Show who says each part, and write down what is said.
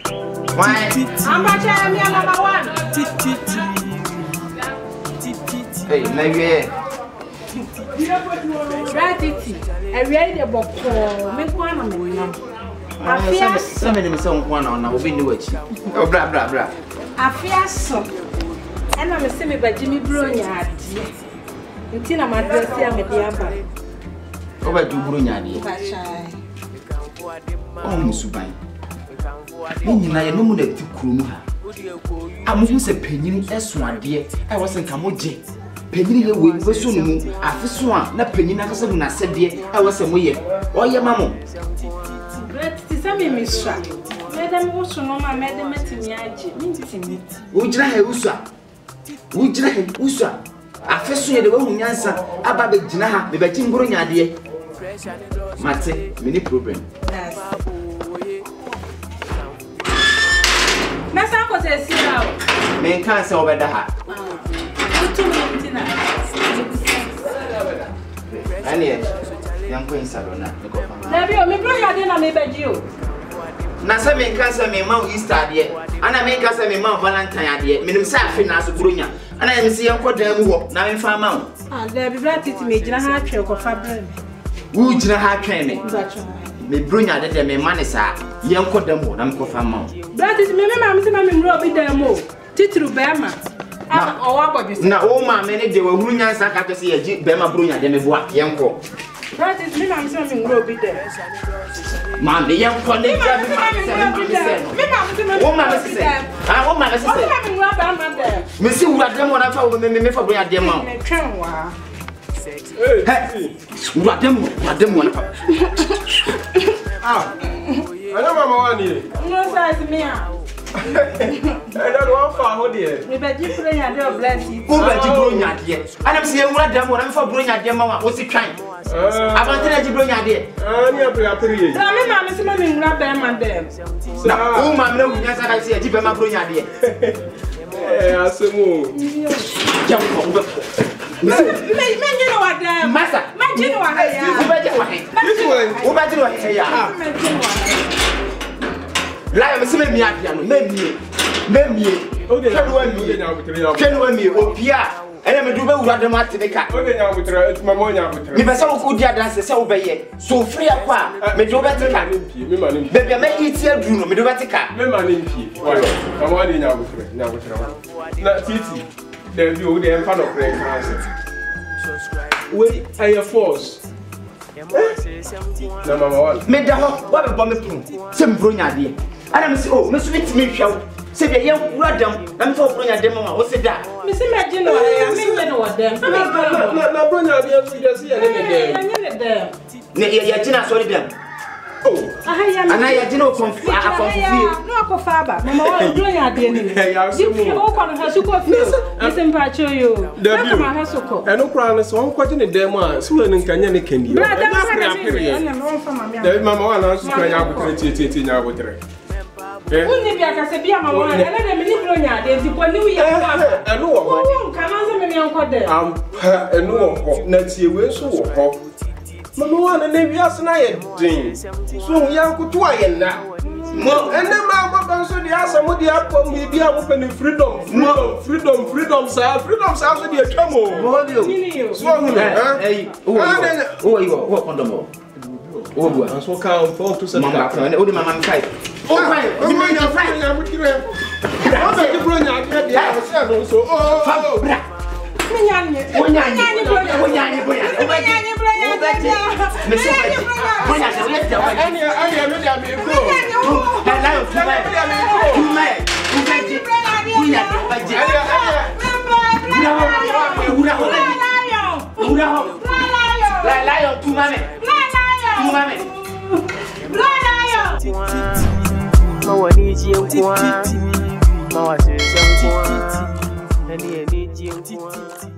Speaker 1: Why?
Speaker 2: I'm not telling me number one.
Speaker 1: Hey, maybe.
Speaker 2: Gratitude. I read a book for me one of them. I fear
Speaker 1: Somebody is someone on our window. Oh, blah, blah, blah.
Speaker 2: I fear so. And I'm a semi by Jimmy Brunyard. Until I'm addressed here with the other.
Speaker 1: Over to Brunyard. Oh, Musubai. I know that to Kuruma. I'm who's a penny as one dear. I wasn't Kamoji. Penny away was soon. After swan, not penny as soon as I said, dear, I was a way. Oh, your mamma.
Speaker 2: But it's a mistress. Madam also know my madam at me.
Speaker 1: Would you like Usa? Would you like Usa? I first saw the woman answer about the Jinaha, the Betting Brunya, dear. Mate, many problem.
Speaker 2: That's how I say,
Speaker 1: Men can't say over the hat. And yet, young Queen Salona.
Speaker 2: Never, me bring your dinner, maybe you.
Speaker 1: Nasa men can't say me Mount Easter yet, and I make us a Mount Valentine yet, minimum Saffin as a Brunya, and I am seeing what them walk now in Farm Mount.
Speaker 2: And there be glad to make a hard trick of fabric.
Speaker 1: Would you have training? Me Brunya that me money, sir. Young Codamo, I'm Farm Mount. That is me, I'm Robbie Demo, Titru Bama. Now, all my many they were Brunya Saka see a Jeep Bema Brunya, then me walk young co. That is me, I'm something Robbie there. Mammy, young colleague, Missy, what them want to follow me for Brunya Demo. What them want to
Speaker 3: I know Mama here.
Speaker 2: No size me.
Speaker 3: I don't want for dear.
Speaker 2: We bet you play a little blessing.
Speaker 1: Who bet you Brunya dear? And I'm saying what them want for Brunya Demo, what's it trying? I want to let you Brunya dear. I'm assuming grab them and them. Now, oh, my no, yes, I see a Jeep Bema Brunya dear.
Speaker 3: I say,
Speaker 1: Master,
Speaker 3: wait, I force. Number one.
Speaker 1: Made the hot, what about me? Some Brunya dear. And I'm saying, oh, Miss Witch me shout. Say the young Radam, I'm for Brunya Demo. What's it that? Miss Imagine, I mean, what them.
Speaker 3: No, Brunya dear, we just see
Speaker 1: them. Yatina, sorry, them. Oh, and I didn't know from no, Faba. Mamma, Brunya dear. You open her super field. Listen, Pacho, you.
Speaker 3: I know crown is one question in them, Sweden and Canyon Candy. Mamma, one answers my opportunity now with her.
Speaker 2: Only be a Casabia, Mamma, and let them in Brunya, there's the one new year.
Speaker 3: I know,
Speaker 2: come on, me uncle there.
Speaker 3: I know, Nancy will so. Mamma, and maybe as an iron thing. So young could try and now. And then my so the answer would be up on me be open freedom, freedom, sir. Freedom sounds to be a trouble.
Speaker 1: Hey, who are you? What on the more? Oh, I so count 4 to 7. Only my man fight. Oh, right, you mean your friend? I'm with you. I'm going to bring you so. Oh,
Speaker 4: Mama,